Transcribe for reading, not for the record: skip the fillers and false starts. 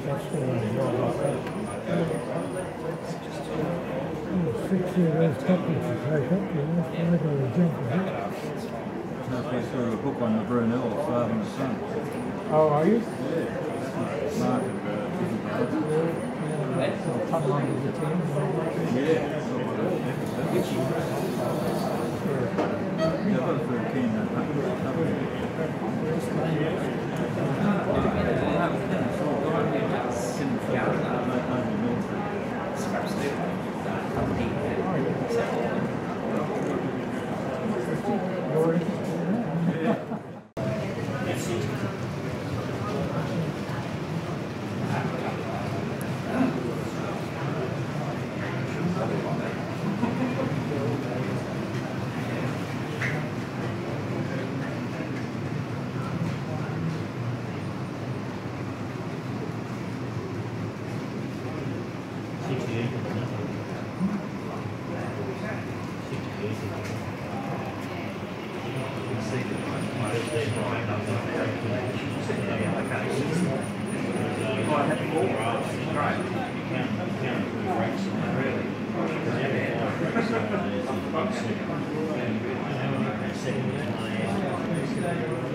That's the one as well, like that. 6 of those couplets to take up, you know, so they've got a jump of it. Halfway through a book on the Brunel, Father and Son. Oh, are you? Yeah. Market about I'll come on with the team. Yeah. Yeah, I've got a very keen Second